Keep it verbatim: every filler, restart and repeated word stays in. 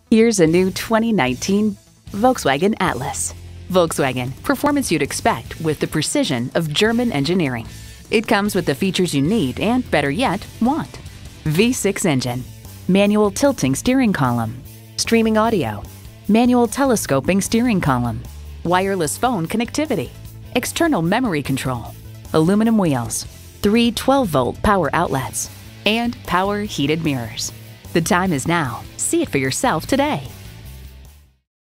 Here's a new twenty nineteen Volkswagen Atlas. Volkswagen, performance you'd expect with the precision of German engineering. It comes with the features you need and, better yet, want. V six engine, manual tilting steering column, streaming audio, manual telescoping steering column, wireless phone connectivity, external memory control, aluminum wheels, three twelve volt power outlets, and power heated mirrors. The time is now. See it for yourself today.